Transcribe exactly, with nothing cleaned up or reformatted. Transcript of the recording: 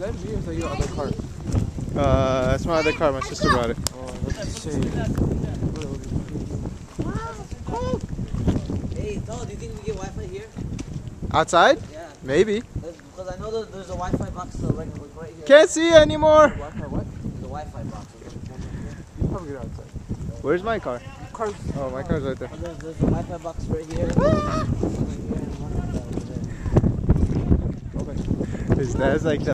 that me or is that your other car? Uh, that's my other car. My sister brought it. Oh, let's see. Hey, so do you think we get Wi-Fi here? Outside? Yeah. Maybe. Because I know that there's a Wi-Fi box uh, right, right here. Can't see you anymore. Wi-Fi what? The Wi-Fi box. You probably get outside. Where's my car? Cars. Oh, my car's right there. Oh, there's, there's a Wi-Fi box right here. Okay. His dad's like